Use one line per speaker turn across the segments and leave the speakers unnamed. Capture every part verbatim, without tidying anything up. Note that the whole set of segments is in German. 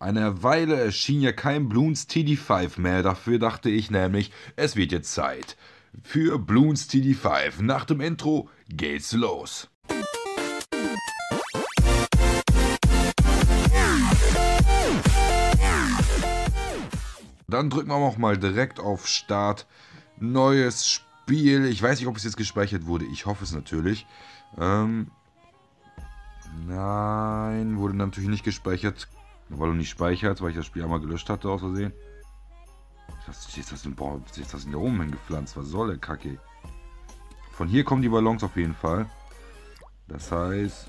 Eine Weile erschien ja kein Bloons T D fünf mehr, dafür dachte ich nämlich, es wird jetzt Zeit für Bloons T D fünf. Nach dem Intro geht's los. Dann drücken wir auch mal direkt auf Start. Neues Spiel. Ich weiß nicht, ob es jetzt gespeichert wurde. Ich hoffe es natürlich. Ähm, nein, wurde natürlich nicht gespeichert. Weil du nicht speichert, weil ich das Spiel einmal gelöscht hatte aus Versehen. Was ist das denn? Boah, ist das denn da oben hingepflanzt? Was soll der Kacke? Von hier kommen die Ballons auf jeden Fall. Das heißt,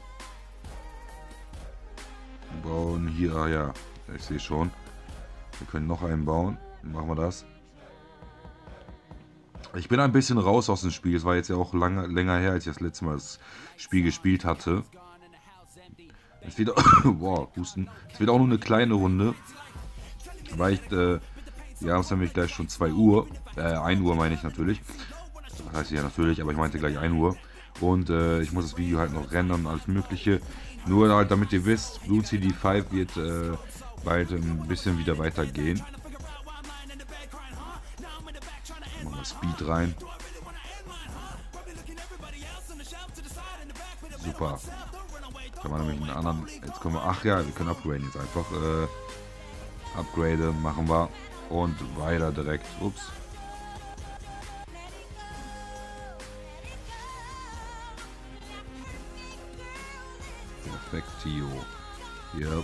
wir bauen hier, ah ja, ich sehe schon. Wir können noch einen bauen. Machen wir das. Ich bin ein bisschen raus aus dem Spiel. Es war jetzt ja auch lange, länger her, als ich das letzte Mal das Spiel gespielt hatte. Es wird, boah, Husten. Es wird auch nur eine kleine Runde. Weil ich, äh, wir haben es nämlich gleich schon zwei Uhr. Äh, ein Uhr meine ich natürlich. Das heißt ja natürlich, aber ich meinte gleich ein Uhr. Und äh, ich muss das Video halt noch rendern und alles mögliche. Nur halt, damit ihr wisst, Bloons T D fünf wird äh, bald ein bisschen wieder weitergehen. Machen wir Speed rein. Super. Kann man nämlich einen anderen. Jetzt können wir. Ach ja, wir können upgraden jetzt einfach. Äh, upgrade machen wir. Und weiter direkt. Ups. Perfektio. Hier.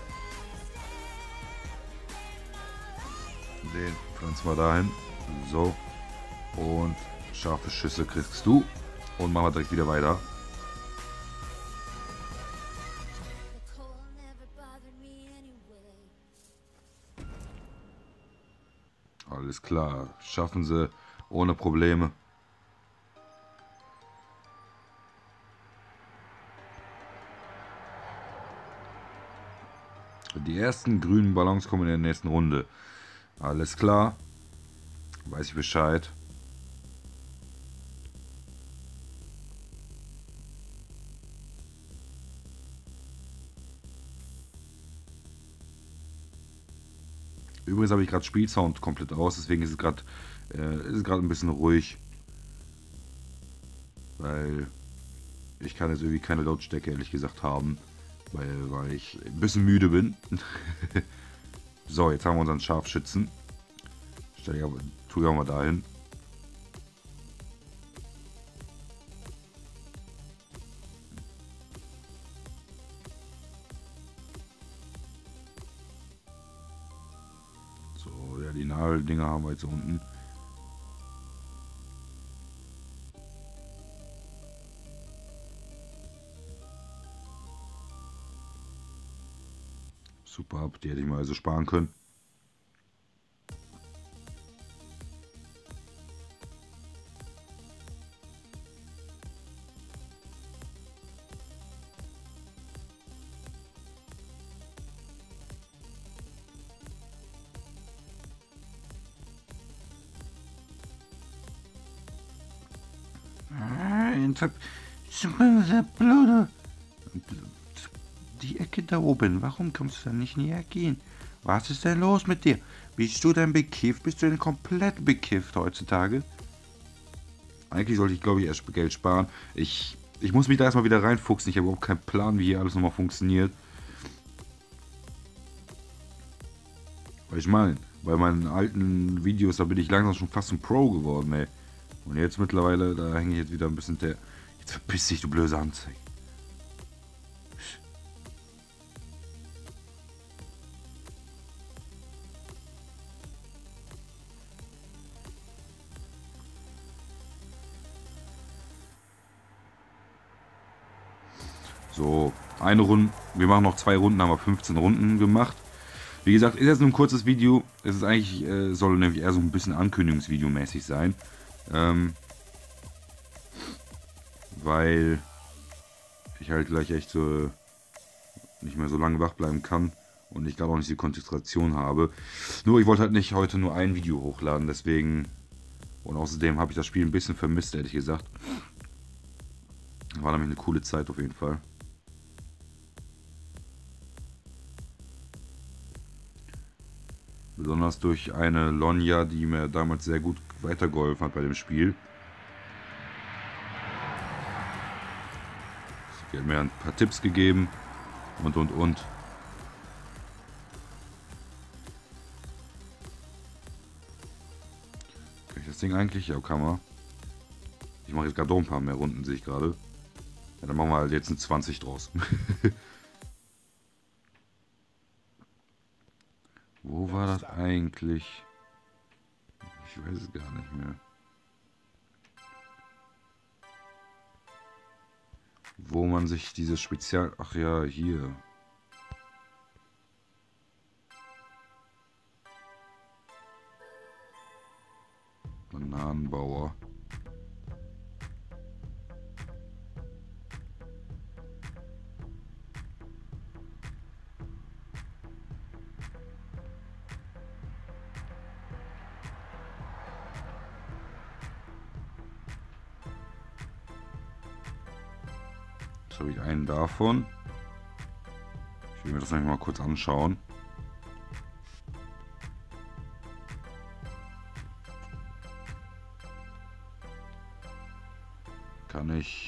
Den pflanzen wir dahin. So. Und scharfe Schüsse kriegst du. Und machen wir direkt wieder weiter. Alles klar. Schaffen sie ohne Probleme. Die ersten grünen Ballons kommen in der nächsten Runde. Alles klar. Weiß ich Bescheid. Übrigens habe ich gerade Spielsound komplett aus, deswegen ist es gerade äh, ist es gerade ein bisschen ruhig. Weil ich kann jetzt irgendwie keine Lautstärke ehrlich gesagt haben. Weil, weil ich ein bisschen müde bin. So, jetzt haben wir unseren Scharfschützen. Stell ich aber, tue ich auch mal dahin. So, ja, die Nadeldinger haben wir jetzt unten. Super, die hätte ich mal also sparen können. Die Ecke da oben, warum kommst du da nicht näher gehen? Was ist denn los mit dir? Bist du denn bekifft? Bist du denn komplett bekifft heutzutage? Eigentlich sollte ich, glaube ich, erst Geld sparen. Ich, ich muss mich da erstmal wieder reinfuchsen. Ich habe überhaupt keinen Plan, wie hier alles nochmal funktioniert. Weil ich meine, bei meinen alten Videos, da bin ich langsam schon fast ein Pro geworden, ey. Und jetzt mittlerweile, da hänge ich jetzt wieder ein bisschen der... Jetzt verpiss dich, du blöde Anzeige. So, eine Runde, wir machen noch zwei Runden, haben wir fünfzehn Runden gemacht. Wie gesagt, ist jetzt nur ein kurzes Video. Es ist eigentlich, äh, soll nämlich eher so ein bisschen Ankündigungsvideo mäßig sein. Ähm, weil ich halt gleich echt so nicht mehr so lange wach bleiben kann und ich gerade auch nicht die Konzentration habe. Nur ich wollte halt nicht heute nur ein Video hochladen, deswegen, und außerdem habe ich das Spiel ein bisschen vermisst, ehrlich gesagt. War nämlich eine coole Zeit auf jeden Fall. Besonders durch eine Lonja, die mir damals sehr gut weitergeholfen hat bei dem Spiel. Sie hat mir ein paar Tipps gegeben und und und. Kann ich das Ding eigentlich? Ja, kann man. Ich mache jetzt gerade doch ein paar mehr Runden, sehe ich gerade. Ja, dann machen wir halt jetzt ein zwanzig draus. Wo war das eigentlich? Ich weiß es gar nicht mehr. Wo man sich dieses Spezial... Ach ja, hier. Bananenbauer. Jetzt habe ich einen davon. Ich will mir das nämlich mal kurz anschauen. Kann ich...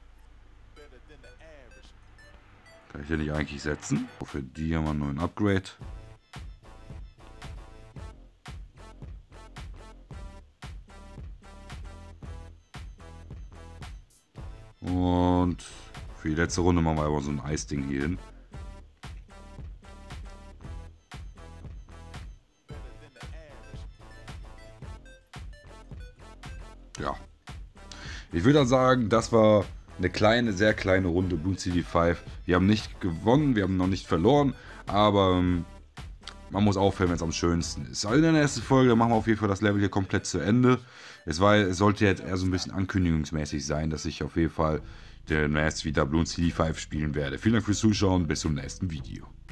Kann ich hier nicht eigentlich setzen? Für die haben wir nur ein Upgrade. Und für die letzte Runde machen wir aber so ein Eisding hier hin. Ja. Ich würde dann sagen, das war eine kleine, sehr kleine Runde Bloons C D fünf. Wir haben nicht gewonnen, wir haben noch nicht verloren, aber ähm, man muss aufhören, wenn es am schönsten ist. Also in der nächsten Folge machen wir auf jeden Fall das Level hier komplett zu Ende. Es, war, es sollte jetzt eher so ein bisschen ankündigungsmäßig sein, dass ich auf jeden Fall demnächst wieder Bloons C D fünf spielen werde. Vielen Dank fürs Zuschauen, bis zum nächsten Video.